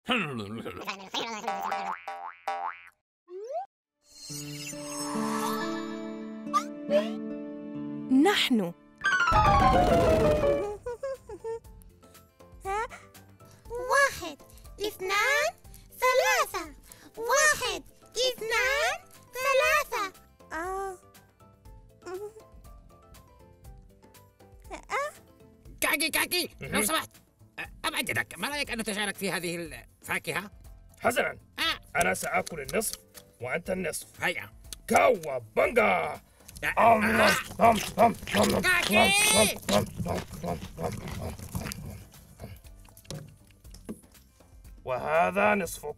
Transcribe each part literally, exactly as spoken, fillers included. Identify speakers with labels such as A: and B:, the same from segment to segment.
A: نحن
B: واحد اثنان ثلاثة. واحد اثنان ثلاثة.
A: آه.
C: كاكي كاكي لو سمحت أبعد يدك، ما رأيك أن نتشارك في هذه الفاكهة؟
D: حسناً،
C: آه.
D: أنا سآكل النصف وأنت النصف.
C: هيا
D: كاوابونجا. وهذا نصفك.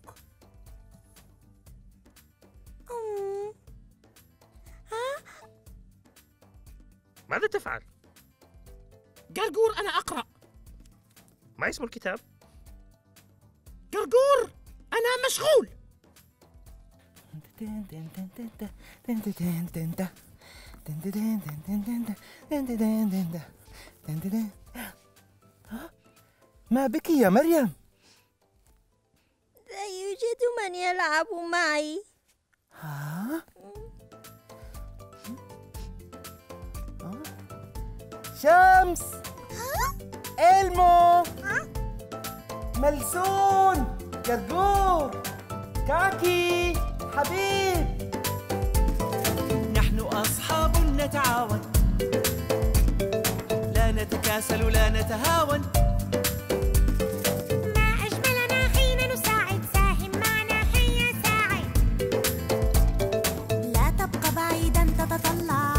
D: ماذا تفعل؟
C: قرقور أنا أقرأ.
D: ما اسم الكتاب؟
C: قرقور أنا مشغول.
E: ما بك يا مريم؟
B: لا يوجد من يلعب معي.
E: ها؟ شمس، إلمو، ملسون، قرقور، كاكي، حبيب.
F: نحن أصحاب نتعاون، لا نتكاسل لا نتهاون.
B: ما أجملنا حين نساعد، ساهم معنا هيا ساعد. لا تبقى بعيدا تتطلع،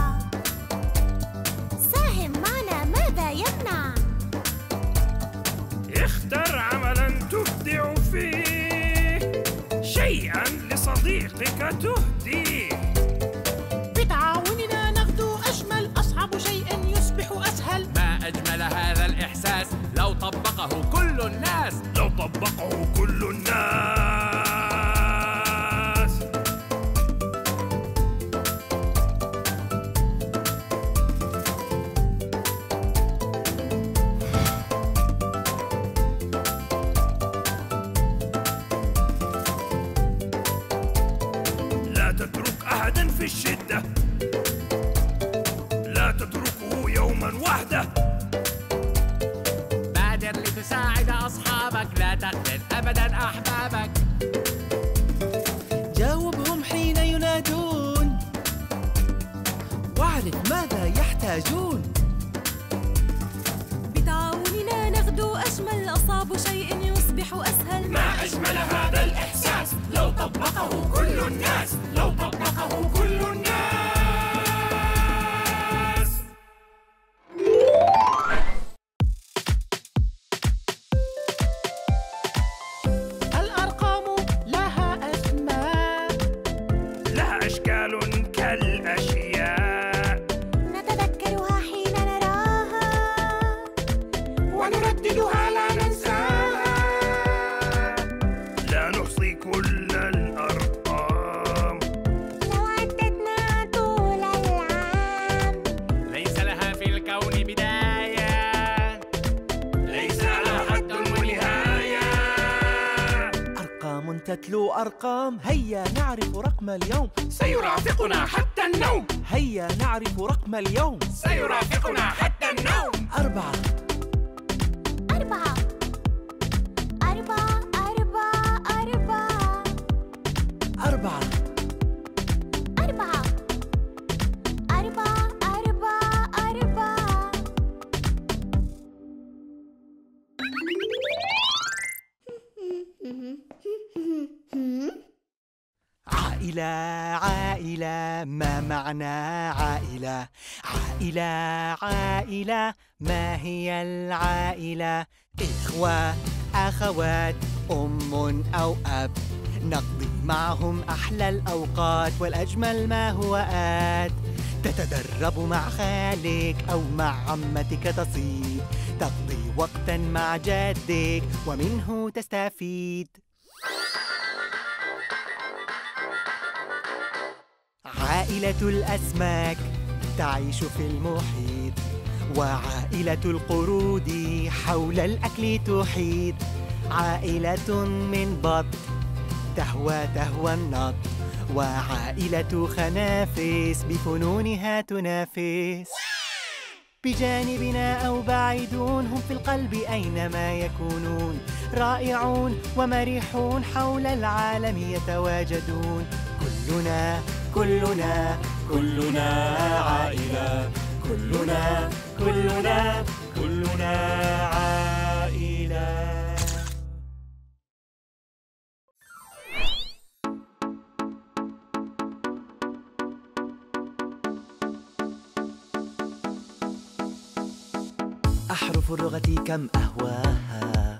B: ساهم معنا ماذا يمنع.
D: اختر عملا تبدع فيه، شيئا لصديقك تهديه.
C: بتعاوننا نغدو أجمل، أصعب شيء يصبح أسهل. ما أجمل هذا الإحساس لو طبقه كل الناس.
D: لو طبقه كل الناس. لا تترك أحدا في الشدة، لا تتركه يوما وحده.
C: بادر لتساعد أصحابك، لا تخذل أبدا أحبابك.
F: جاوبهم حين ينادون، واعرف ماذا يحتاجون.
A: بتعاوننا نغدو أجمل، أصعب شيء يصبح أسهل.
D: ما أجمل هذا الإحساس لو طبقه كل الناس. لو طبقه كل الناس.
C: الأرقام لها أسماء،
D: لها أشكال كالأشياء،
B: نتذكرها حين نراها،
D: ونرددها لا ننساها. لا نحصي كل الأرقام،
B: لو عددنا طول العام.
C: ليس لها في الكون بداية،
D: ليس لها حد ونهاية.
F: أرقام تتلو أرقام، هيا نعرف رقم اليوم.
D: سيرافقنا حتى النوم.
F: هيا نعرف رقم اليوم.
D: سيرافقنا حتى النوم.
F: أربعة
B: أربعة أربعة أربعة أربعة
F: أربعة
B: أربعة أربعة أربعة أربعة.
F: عائلة عائلة، ما معنى عائلة؟ عائلة عائلة، ما هي العائلة؟ إخوة أخوات، أم أو أب، نقضي معهم أحلى الأوقات، والأجمل ما هو آت. تتدرب مع خالك أو مع عمتك تصيد، تقضي وقتا مع جدك ومنه تستفيد. عائلة الأسماك تعيش في المحيط، وعائلة القرود حول الأكل تحيط. عائلة من بط تهوى تهوى النط، وعائلة خنافس بفنونها تنافس. بجانبنا أو بعيدون هم في القلب أينما يكونون، رائعون ومرحون حول العالم يتواجدون. كلنا كلنا كلنا عائلة، كلنا كلنا كلنا عائلة. أحرف اللغة كم أهواها،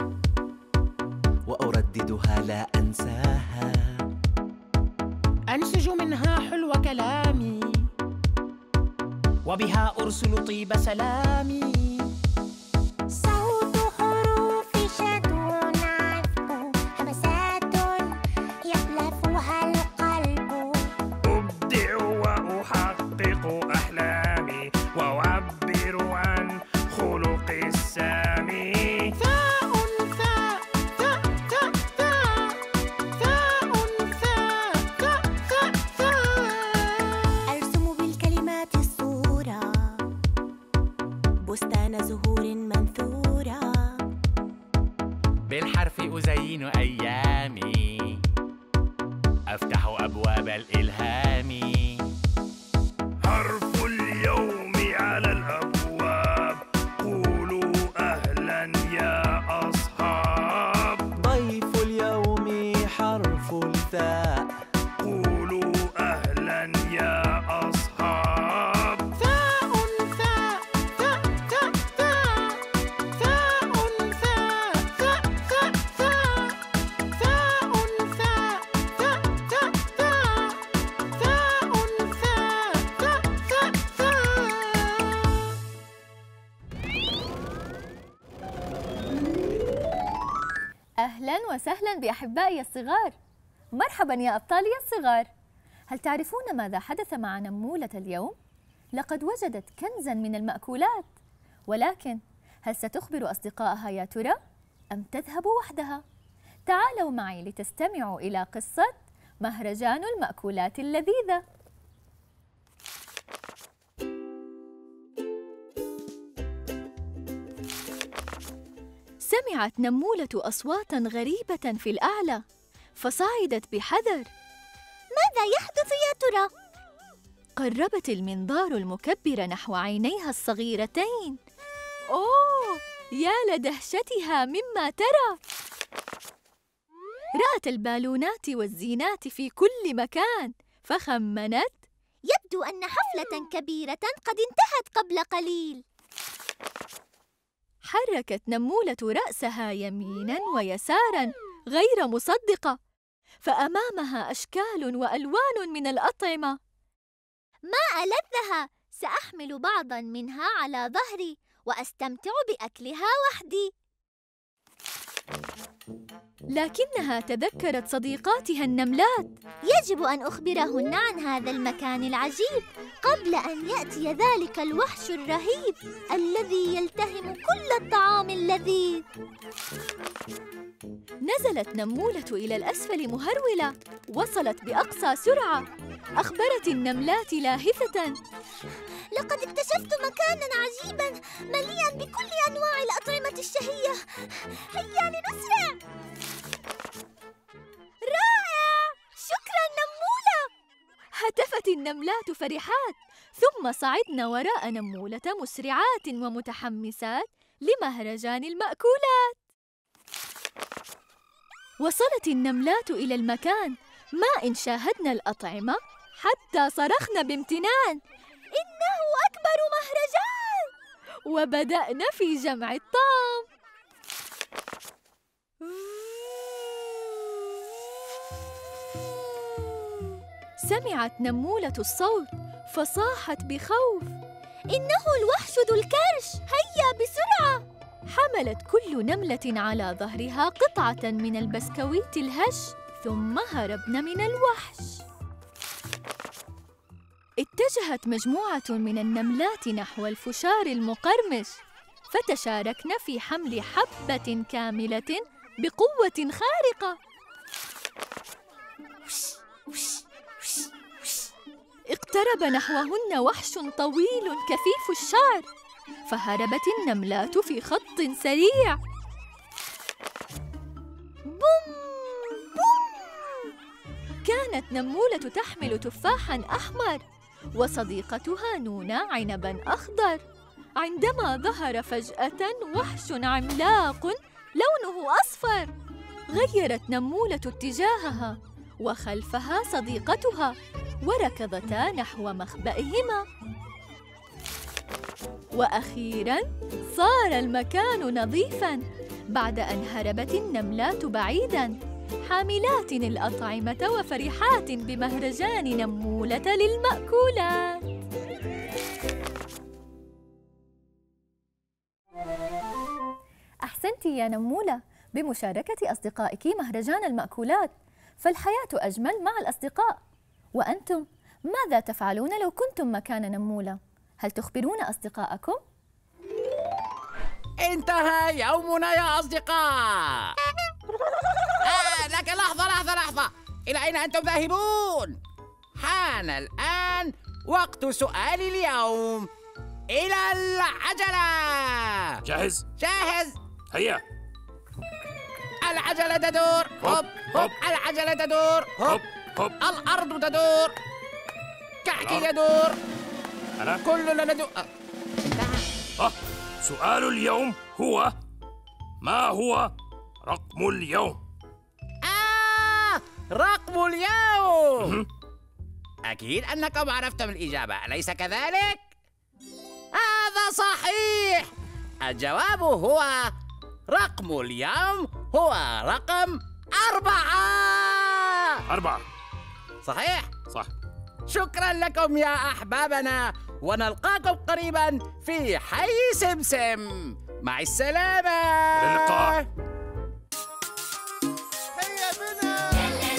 F: وأرددها لا أنساها.
G: أنسج منها حلو كلامي، وبها أرسل طيب سلامي.
B: صوت حروف شد عذب، همسات يألفها القلب.
D: أبدع وأحقق أحلامي، وأعبر عن خلق السامي.
G: ثاء ثاء ثاء ثاء ثاء ثاء ثاء ثاء ثاء ثاء.
B: أرسم بالكلمات الصورة، بستان زهور منثورة.
C: بالحرف أزين أيامي، أفتح أبواب الإلهام.
D: حرف اليوم على الأبواب، قولوا أهلا يا أصحاب.
F: ضيف اليوم حرف الثاء،
D: قولوا أهلا يا أصحاب.
G: ثاء ثاء ثاء ثاء ثاء ثاء ثاء ثاء ثاء ثاء ثاء ثاء ثاء ثاء ثاء ثاء ثاء ثاء ثاء.
A: أهلاً وسهلاً بأحبائي الصغار. مرحباً يا أبطالي الصغار. هل تعرفون ماذا حدث مع نمولة اليوم؟ لقد وجدت كنزاً من المأكولات، ولكن هل ستخبر أصدقائها يا ترى؟ أم تذهب وحدها؟ تعالوا معي لتستمعوا إلى قصة مهرجان المأكولات اللذيذة. سمعت نمولة أصواتاً غريبة في الأعلى، فصعدت بحذر.
B: ماذا يحدث يا ترى؟
A: قربت المنظار المكبر نحو عينيها الصغيرتين. أوه، يا لدهشتها مما ترى! رأت البالونات والزينات في كل مكان، فخمنت:
B: يبدو أن حفلة كبيرة قد انتهت قبل قليل.
A: حركت نمولة رأسها يميناً ويساراً غير مصدقة، فأمامها أشكال وألوان من الأطعمة.
B: ما ألذها، سأحمل بعضاً منها على ظهري وأستمتع بأكلها وحدي.
A: لكنها تذكرت صديقاتها النملات.
B: يجب أن أخبرهن عن هذا المكان العجيب قبل أن يأتي ذلك الوحش الرهيب الذي يلتهم كل الطعام اللذيذ.
A: نزلت نمولة إلى الأسفل مهرولة، وصلت بأقصى سرعة. أخبرت النملات لاهثة:
B: لقد اكتشفت مكاناً عجيباً مليئاً بكل أنواع الأطعمة الشهية. هيا لنسرع. رائع! شكراً نمولة!
A: هتفت النملات فرحات، ثم صعدن وراء نمولة مسرعات ومتحمسات لمهرجان المأكولات. وصلت النملات إلى المكان، ما إن شاهدن الأطعمة حتى صرخن بامتنان: إنه أكبر مهرجان! وبدأن في جمع الطعام. سمعت نمولة الصوت فصاحت بخوف: إنه الوحش ذو الكرش، هيا بسرعة! حملت كل نملة على ظهرها قطعة من البسكويت الهش، ثم هربن من الوحش. اتجهت مجموعة من النملات نحو الفشار المقرمش، فتشاركن في حمل حبة كاملة بقوة خارقة. اقترب نحوهن وحش طويل كثيف الشعر، فهربت النملات في خط سريع. بوم بوم! كانت نمولة تحمل تفاحاً أحمر وصديقتها نونا عنباً أخضر، عندما ظهر فجأة وحش عملاق لونه أصفر. غيرت نمولة اتجاهها وخلفها صديقتها، وركضتا نحو مخبئهما. وأخيراً صار المكان نظيفاً بعد أن هربت النملات بعيداً، حاملات الأطعمة وفرحات بمهرجان نمولة للمأكولات. أحسنتِ يا نمولة بمشاركة أصدقائك مهرجان المأكولات، فالحياة أجمل مع الأصدقاء. وأنتم ماذا تفعلون لو كنتم مكان نمولة؟ هل تخبرون أصدقائكم؟
C: انتهى يومنا يا أصدقاء. آه لكن لحظة لحظة لحظة، إلى أين أنتم ذاهبون؟ حان الآن وقت سؤال اليوم. إلى العجلة.
H: جاهز؟
C: جاهز.
H: هيا.
C: العجلة تدور. هوب هوب. العجلة تدور. هوب هوب. الأرض تدور. كعكي يدور.
H: أنا؟
C: كلنا ندور.
H: انتهى. آه. سؤال اليوم هو: ما هو رقم اليوم؟
C: آه رقم اليوم. أكيد أنكم عرفتم الإجابة، أليس كذلك؟ هذا صحيح. الجواب هو رقم اليوم هو رقم أربعة.
H: أربعة.
C: صحيح؟
H: صح.
C: شكرا لكم يا أحبابنا، ونلقاكم قريبا في حي سمسم. مع السلامة.
H: إلى اللقاء.
G: هيا بنا.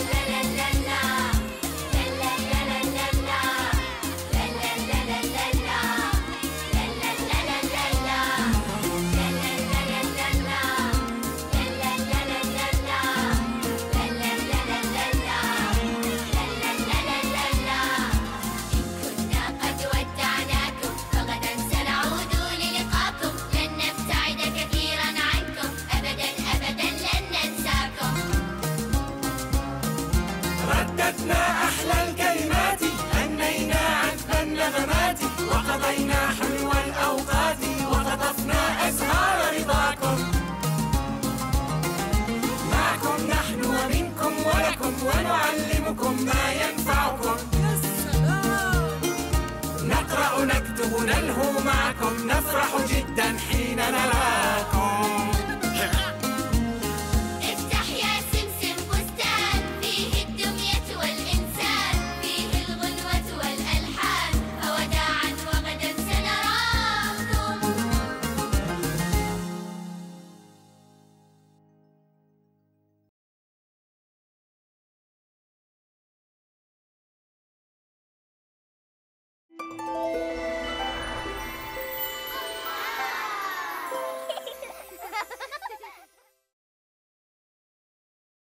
D: رددنا أحلى الكلمات، غنينا عذب النغمات، وقضينا حلو الأوقات، وخطفنا أزهار رضاكم. معكم نحن ومنكم ولكم، ونعلمكم ما ينفعكم. نقرأ نكتب نلهو معكم، نفرح جدا حين نلعب.